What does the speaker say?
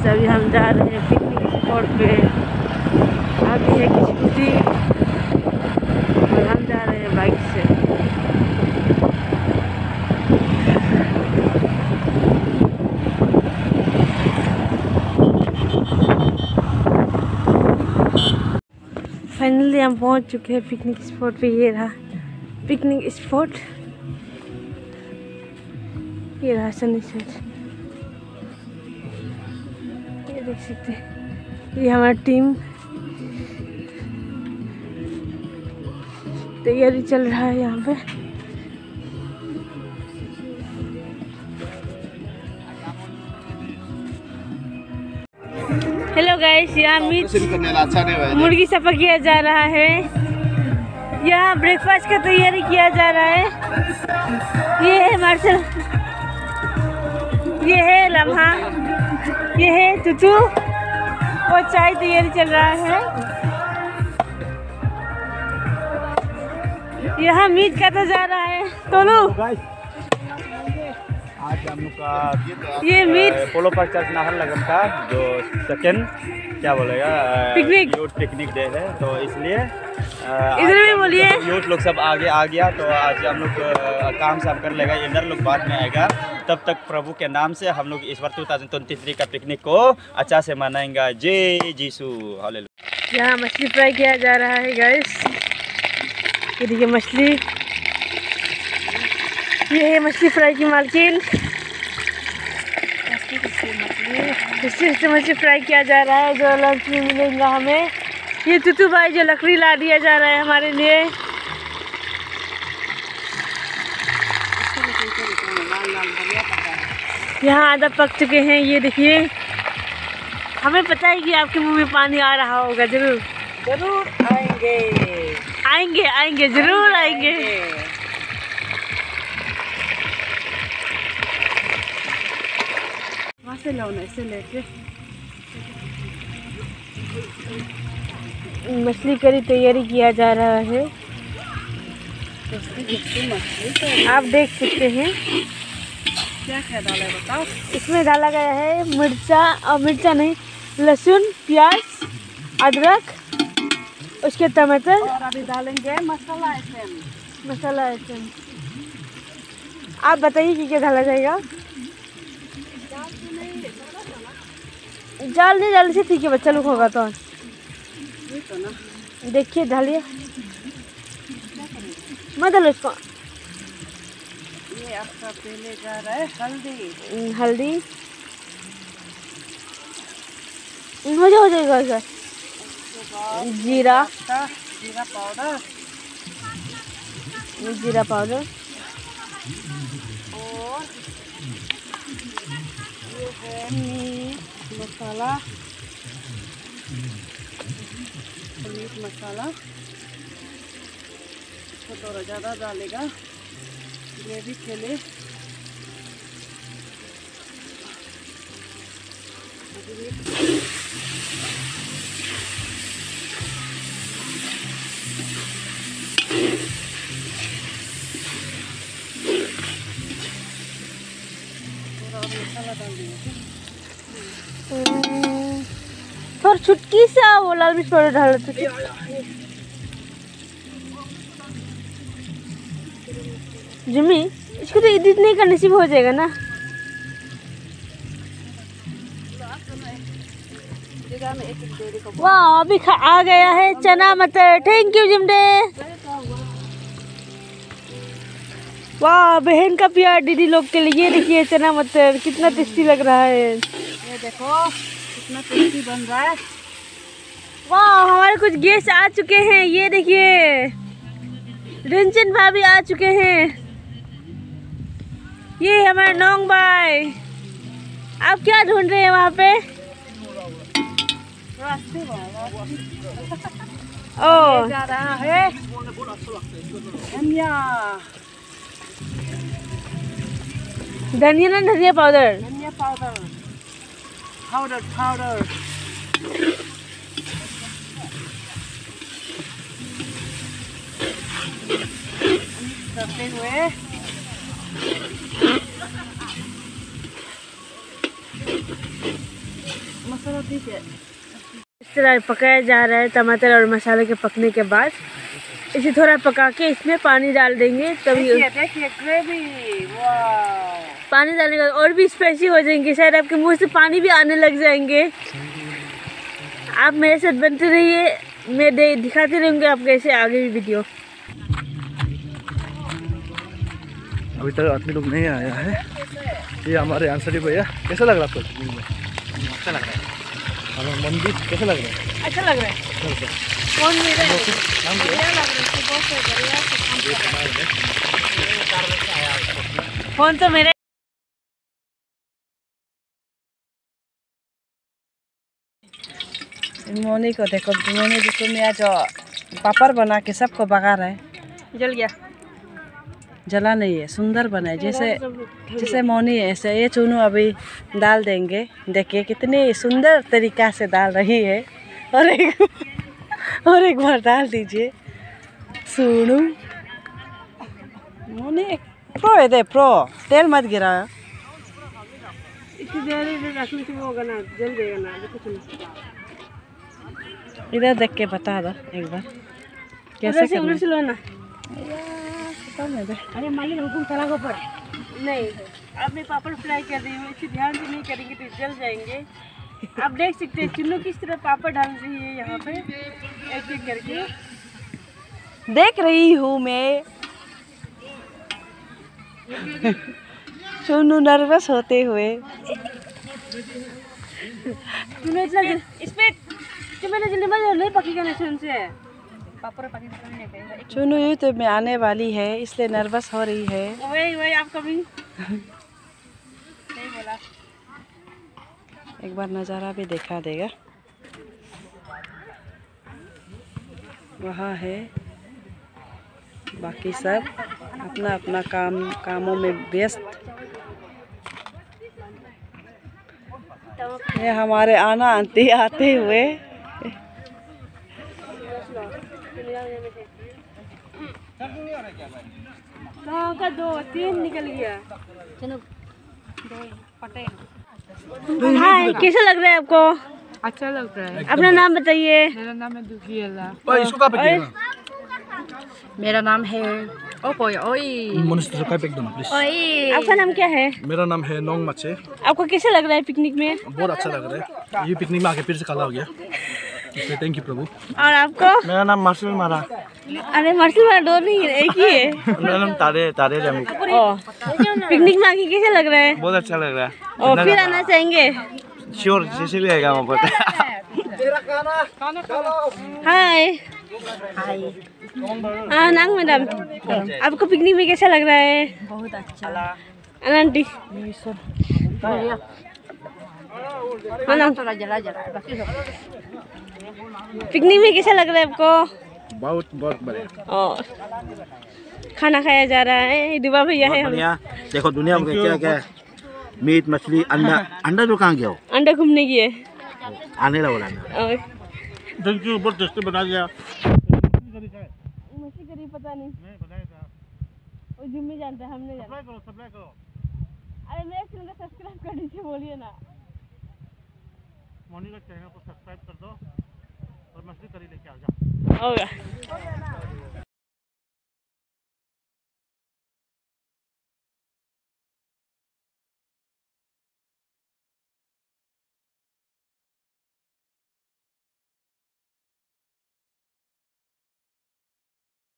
Guys, अभी हम जा रहे हैं पिकनिक स्पॉट पे। अभी है कि स्कूटी और हम जा रहे हैं बाइक से। फाइनली हम पहुंच चुके हैं पिकनिक स्पॉट पे। ये रहा पिकनिक स्पॉट, ये रहा सनसेट, ये देख सकते हैं। ये हमारी टीम तैयारी चल रहा है यहाँ पे। हेलो गाइस, यहाँ मुर्गी सफा किया जा रहा है। यहाँ ब्रेकफास्ट का तैयारी किया जा रहा है। ये है मार्शल, ये है लम्हा, ये है टुटू और चाय तैयारी चल रहा है। यहाँ मीट काटा जा रहा है। तोलू आज हम लोग का ये मीट पोलो पार्क चर्च नाहर लगन का जो सेकेंड क्या बोलेगा पिकनिक डे है, तो इसलिए इधर भी बोलिए। यूथ लोग सब आगे आ गया, तो आज हम लोग काम सब कर लेगा, इधर लोग बाद में आएगा। तब तक प्रभु के नाम से हम लोग इस बार 2023 का पिकनिक को अच्छा से मनाएंगे। जय जीसू, हालेलुया। यहाँ मछली फ्राई किया जा रहा है गाइस। ये देखिए मछली, ये है मछली फ्राई की मालकिन। इससे मछली फ्राई किया जा रहा है जो लंच में मिलेगा हमें। ये टुटू भाई जो लकड़ी ला दिया जा रहा है हमारे लिए। यहाँ आधा पक चुके हैं, ये देखिए। हमें पता है कि आपके मुंह में पानी आ रहा होगा। जरूर जरूर आएंगे, आएंगे आएंगे, जरूर आएंगे। वहाँ से लो ना, इसे लेके मछली करी तैयारी किया जा रहा है। आप देख सकते हैं क्या क्या डाला है बताओ। इसमें डाला गया है मिर्चा, और मिर्चा नहीं, लहसुन, प्याज, अदरक, उसके टमाटर। और अभी डालेंगे मसाला आइटम। मसाला आइटम आप बताइए कि क्या डाला जाएगा। जाल नहीं डालने से ठीक है, बच्चा लोग होगा तो देखिए। डालिए, मत डालो इसको। ये आपका पहले जा रहा है हल्दी। हल्दी हो जाएगा सर। जीरा, जीरा पाउडर, जीरा पाउडर, और ये है मीट मसाला, मीट मसाला। इसको थोड़ा ज़्यादा डालेगा ग्रेवी के लिए। मसाला डाल देंगे। थोड़ा छुटकी सा वो लाल मिर्च पाउडर डाल दो। जिम्मी, इसको तो इतने का नसीब हो जाएगा ना। वाह, अभी आ गया है चना मटर। थैंक यू जिमडे। वाह, बहन का प्यार दीदी लोग के लिए। ये देखिए चना मटर कितना टेस्टी लग रहा है। ये देखो कितना टेस्टी बन रहा है। वाह, हमारे कुछ गेस्ट आ चुके हैं। ये देखिए रंजन भाभी आ चुके हैं। ये हमारे नोंग भाई। आप क्या ढूंढ रहे हैं वहाँ पे? ओ, जा रहा है धनिया, धनिया ना, धनिया पाउडर। धनिया पाउडर, पाउडर। करते हुए इस तरह पकाया जा रहा है टमाटर और मसाले के पकने के बाद। इसे थोड़ा पका के इसमें पानी डाल देंगे तभी देखिए ग्रेवी। वाह, पानी डालने के बाद और भी स्पाइसी हो जाएंगे, शायद आपके मुंह से पानी भी आने लग जाएंगे। आप मेरे साथ बनते रहिए, मैं दिखाते रहूँगी आपको ऐसे आगे भी वीडियो। अभी तक आदमी लोग नहीं आया है। ये हमारे आंसरी भैया, कैसा लग रहा है आपको? अच्छा लग रहा है। मंदिर कैसा लग रहा है? अच्छा लग रहा है। कौन मेरा फोन तो मेरा। मोनी को देखो, मोनी जी तुम्हें आज पापड़ बना के सबको भगा रहा है। जल गया। जला नहीं है, सुंदर बना है जैसे मोनी है ऐसे। ये चुनू अभी डाल देंगे, देखिए कितनी सुंदर तरीका से डाल रही है। और एक बार डाल दीजिए। सुनू मोनी प्रो है, दे प्रो, तेल मत गिरा। रखने से वो होगा ना, जल जाएगा ना। इधर देख के बता दो एक बार कैसे करना है। ना। अरे मालिक हुकुम करा को पर नहीं, अब मैं पापड़ फ्राई कर रही हूँ, इसे ध्यान से नहीं करेंगे तो जल जाएंगे। आप देख सकते हैं चुन्नू किस तरह पापड़ डाल रही है यहाँ पे, एक एक करके देख रही हूँ मैं। चुन्नू नर्वस होते हुए। तुम्हें इतना इस पे तुम्हें जल्दी मत नहीं पकेगा ना सुन से पापड़ पकेगा। चुन्नू यूट्यूब में आने वाली है इसलिए नर्वस हो रही है। वही आप कभी नहीं बोला। एक बार नज़ारा भी दिखा देगा। वहाँ है, बाकी सब अपना अपना कामों में व्यस्त। ये हमारे आना आंटी आते हुए। का 2-3 निकल गया। हाँ, कैसा लग रहा है आपको? अच्छा लग रहा है। अपना नाम बताइए। मेरा नाम है दुखियाला। इसको कहाँ पे किया? मेरा नाम है ओपोय ओई। मनुष्य का पैक दो ना प्लीज। आपका नाम क्या है? मेरा नाम है नोंग मचे। आपको कैसा लग रहा है पिकनिक में? बहुत अच्छा लग रहा है। ये पिकनिक में आके फिर से काला हो गया। थैंक यू प्रभु। और आपको? मेरा नाम मार्शल मारा। अरे मार्शल मारा दो नहीं है, एक ही है। मेरा नाम तारे रमी। पिकनिक में आके कैसा लग रहा है? बहुत अच्छा लग रहा है। और फिर आना चाहेंगे? श्योर, जैसे भी आएगा वहाँ पर। हाय। हाँ नांग मैडम, आपको पिकनिक में कैसा लग रहा है? बहुत अच्छा। आंटी पिकनिक में कैसा लग रहा है आपको? बहुत बढ़िया। और खाना खाया जा रहा है। दुबा भैया है हम। देखो दुनिया में क्या क्या है, मीट मछली अंडा जो कहाँ गया हो? अंडा घूमने की है, आने लगा बोला। थैंक यू, बहुत टेस्टी बना दिया। मछली करी पता नहीं वो जुम्मी जानता है, हमने जानता। सप्लाई करो। अरे मेरे चैनल को सब्सक्राइब कर दीजिए, बोलिए ना। मोनी का चैनल को सब्सक्राइब कर दो और मछली करी लेके आ जाओ। होगा।